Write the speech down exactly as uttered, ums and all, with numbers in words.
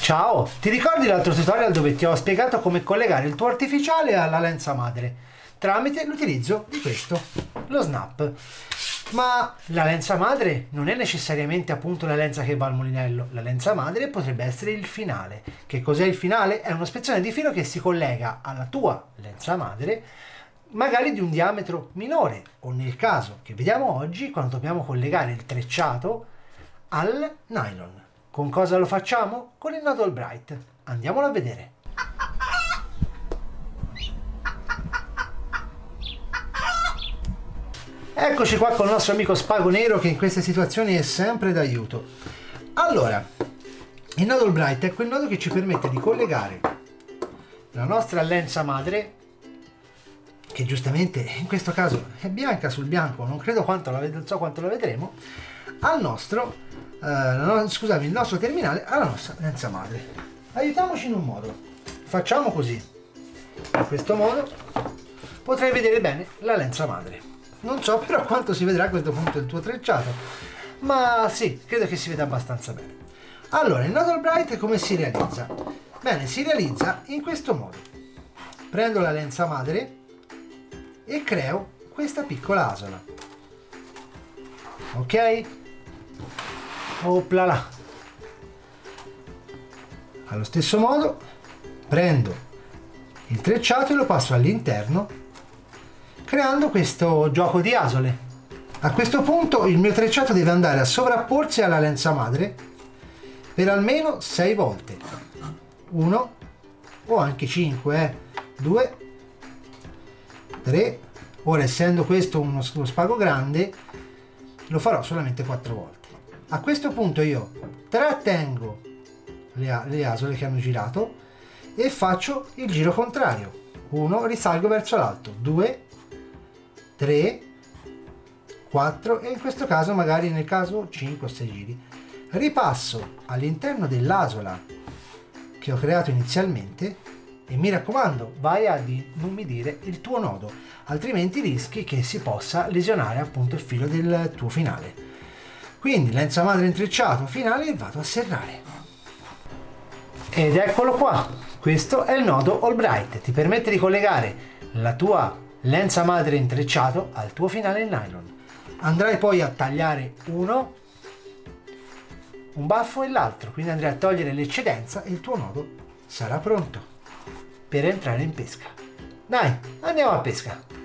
Ciao, ti ricordi l'altro tutorial dove ti ho spiegato come collegare il tuo artificiale alla lenza madre tramite l'utilizzo di questo, lo snap? Ma la lenza madre non è necessariamente appunto la lenza che va al mulinello, la lenza madre potrebbe essere il finale. Che cos'è il finale? È uno spezzone di filo che si collega alla tua lenza madre, magari di un diametro minore, o nel caso che vediamo oggi, quando dobbiamo collegare il trecciato al nylon. Con cosa lo facciamo? Con il nodo Albright. Andiamolo a vedere. Eccoci qua con il nostro amico Spago Nero che in queste situazioni è sempre d'aiuto. Allora, il nodo Albright è quel nodo che ci permette di collegare la nostra lenza madre, che giustamente in questo caso è bianca sul bianco, non credo quanto la, non so quanto la vedremo, al nostro Uh, no, scusami, il nostro terminale alla nostra lenza madre. Aiutiamoci in un modo, facciamo così, in questo modo potrai vedere bene la lenza madre. Non so però quanto si vedrà a questo punto il tuo trecciato, ma sì, credo che si veda abbastanza bene. Allora, il nodo Albright come si realizza? Bene, si realizza in questo modo. Prendo la lenza madre e creo questa piccola asola, ok? Oplala. Allo stesso modo prendo il trecciato e lo passo all'interno, creando questo gioco di asole. A questo punto il mio trecciato deve andare a sovrapporsi alla lenza madre per almeno sei volte, uno o anche cinque, due, tre. Ora, essendo questo uno, uno spago grande, lo farò solamente quattro volte. A questo punto io trattengo le, le asole che hanno girato e faccio il giro contrario. uno, risalgo verso l'alto, due, tre, quattro e in questo caso magari nel caso cinque o sei giri. Ripasso all'interno dell'asola che ho creato inizialmente e mi raccomando, vai a non umidire il tuo nodo, altrimenti rischi che si possa lesionare appunto il filo del tuo finale. Quindi lenza madre intrecciato, finale e vado a serrare. Ed eccolo qua, questo è il nodo Albright, ti permette di collegare la tua lenza madre intrecciato al tuo finale in nylon. Andrai poi a tagliare uno, un baffo e l'altro, quindi andrai a togliere l'eccedenza e il tuo nodo sarà pronto per entrare in pesca. Dai, andiamo a pesca!